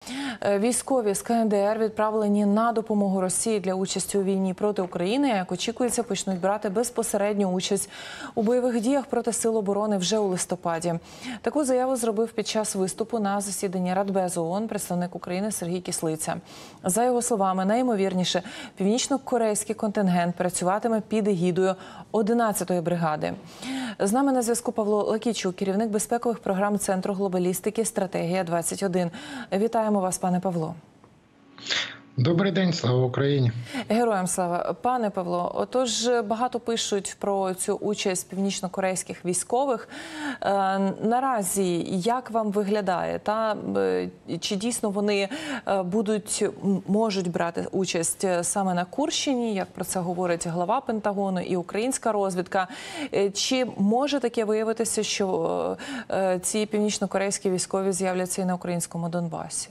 Військові з КНДР, відправлені на допомогу Росії для участі у війні проти України, як очікується, почнуть брати безпосередню участь у бойових діях проти сил оборони вже у листопаді. Таку заяву зробив під час виступу на засіданні Радбезу ООН представник України Сергій Кислиця. За його словами, найімовірніше, північно-корейський контингент працюватиме під егідою 11-ї бригади. З нами на зв'язку Павло Лакійчук, керівник безпекових програм Центру глобалістики «Стратегія-21». Вітаємо вас, пане Павло. Добрий день, слава Україні. Героям слава. Пане Павло, отож багато пишуть про цю участь північно-корейських військових. Наразі як вам виглядає? Чи дійсно вони можуть брати участь саме на Курщині, як про це говорить глава Пентагону і українська розвідка? Чи може таке виявитися, що ці північно-корейські військові з'являться і на українському Донбасі?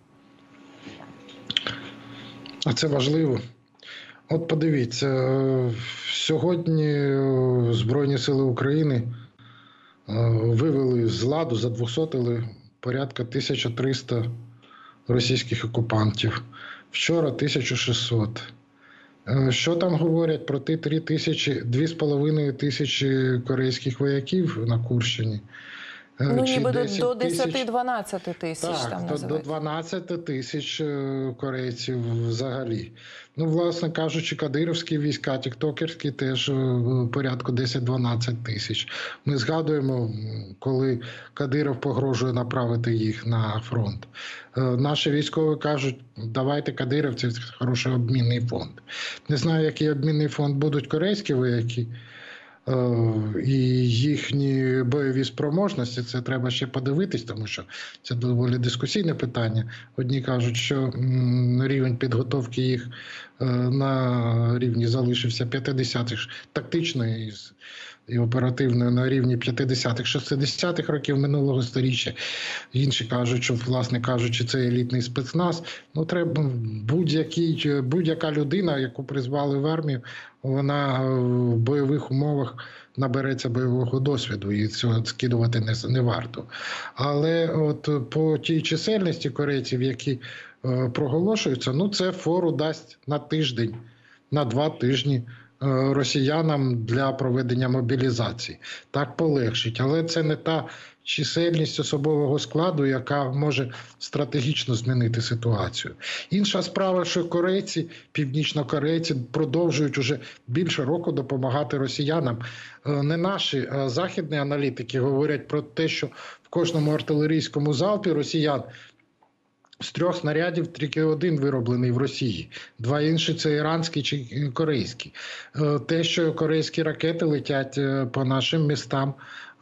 А це важливо. От подивіться, сьогодні Збройні сили України вивели з ладу, задвусотили порядка 1300 російських окупантів. Вчора 1600. Що там говорять про ті 2,5 тисячі корейських вояків на Курщині? Ну, ніби до 10-12 тисяч там називають. До 12 тисяч корейців взагалі. Ну, власне кажучи, кадирівські війська, тіктокерські теж порядку 10-12 тисяч. Ми згадуємо, коли Кадиров погрожує направити їх на фронт. Наші військові кажуть, давайте кадирівців, це хороший обмінний фонд. Не знаю, який обмінний фонд будуть корейські вояки, і їхні бойові спроможності, це треба ще подивитись, тому що це доволі дискусійне питання. Одні кажуть, що рівень підготовки їх на рівні залишився 50-х, тактичної і оперативної на рівні 50-х, 60-х років минулого сторіччя. Інші кажуть, що, власне кажучи, це елітний спецназ. Ну, треба будь-яка людина, яку призвали в армію, вона в бойових умовах набереться бойового досвіду, і цього скидувати не варто. Але от по тій чисельності корейців, які проголошуються, ну це фору дасть на тиждень, на 2 тижні росіянам для проведення мобілізації. Так полегшить. Але це не та чисельність особового складу, яка може стратегічно змінити ситуацію. Інша справа, що корейці, північнокорейці продовжують уже більше року допомагати росіянам. Не наші, а західні аналітики говорять про те, що в кожному артилерійському залпі росіян з 3 снарядів тільки 1 вироблений в Росії. 2 інші – це іранські чи корейські. Те, що корейські ракети летять по нашим містам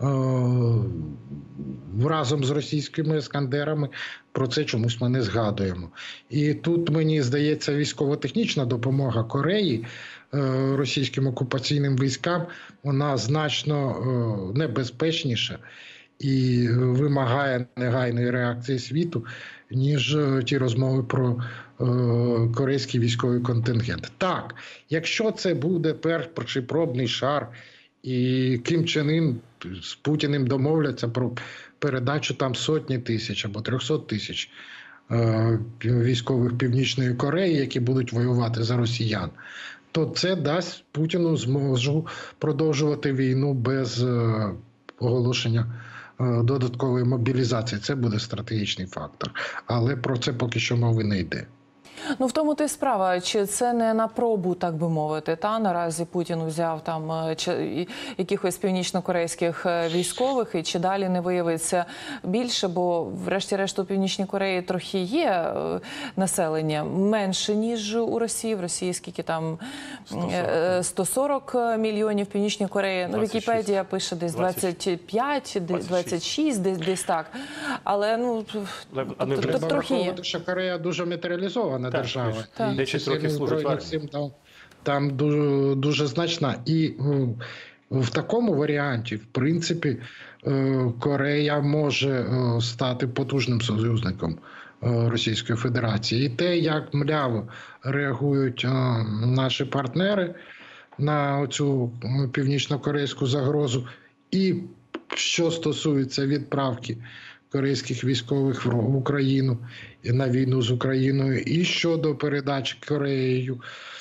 разом з російськими «Іскандерами», про це чомусь ми не згадуємо. І тут, мені здається, військово-технічна допомога Кореї російським окупаційним військам, вона значно небезпечніша і вимагає негайної реакції світу, ніж ті розмови про корейський військовий контингент. Так, якщо це буде перший пробний шар, і Кім Чен Ін з Путіним домовляться про передачу там сотні тисяч або 300 тисяч військових Північної Кореї, які будуть воювати за росіян, то це дасть Путіну змогу продовжувати війну без оголошення додаткової мобілізації. Це буде стратегічний фактор. Але про це поки що мови не йде. Ну, в тому то й справа, чи це не на пробу, так би мовити, наразі Путін взяв там якихось північно-корейських військових, і чи далі не виявиться більше, бо врешті-решт у Північній Кореї трохи є населення менше, ніж у Росії. В Росії скільки там 140 мільйонів, в Північній Кореї, ну, Вікіпедія пише десь 25, 26, десь так. Але, ну, трохи є. Що Корея дуже матеріалізована держава. Так. І чисельність збройних сил там дуже значна. І в такому варіанті, в принципі, Корея може стати потужним союзником Російської Федерації. І те, як мляво реагують наші партнери на цю північно-корейську загрозу, і що стосується відправки корейських військових в Україну і на війну з Україною, і щодо передачі Кореєю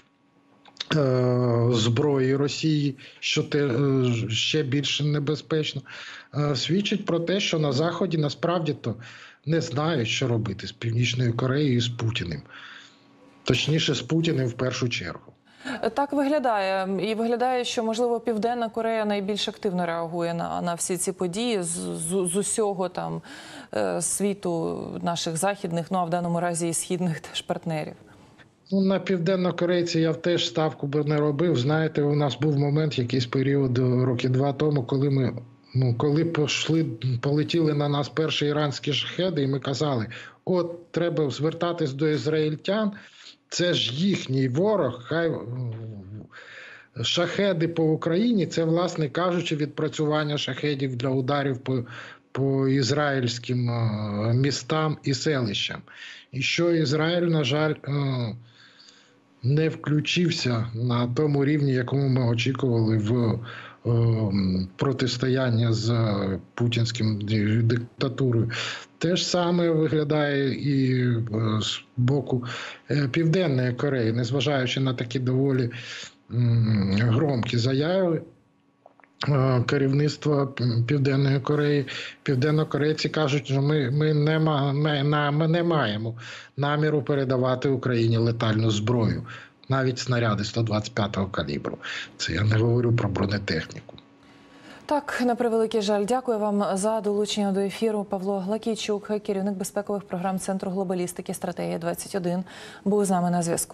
зброї Росії, що ще більше небезпечно, свідчить про те, що на Заході насправді-то не знають, що робити з Північною Кореєю і з Путіним. Точніше, з Путіним в першу чергу. Так виглядає. І виглядає, що, можливо, Південна Корея найбільш активно реагує на всі ці події з усього там світу наших західних, ну а в даному разі і східних теж партнерів. Ну, на південнокорейці я теж ставку би не робив. Знаєте, у нас був момент, якийсь період, роки 2 тому, коли полетіли на нас перші іранські шахеди, і ми казали, от треба звертатись до ізраїльтян, це ж їхній ворог, хай шахеди по Україні, це, власне кажучи, відпрацювання шахедів для ударів по ізраїльським містам і селищам. І що Ізраїль, на жаль, не включився на тому рівні, якому ми очікували в протистояння з путінським диктатурою. Те ж саме виглядає і з боку Південної Кореї, незважаючи на такі доволі громкі заяви керівництва Південної Кореї. Південнокорейці кажуть, що ми не маємо наміру передавати Україні летальну зброю, навіть снаряди 125-го калібру. Це я не говорю про бронетехніку. Так, на превеликий жаль. Дякую вам за долучення до ефіру. Павло Глакійчук, керівник безпекових програм Центру глобалістики «Стратегія 21», був з нами на зв'язку.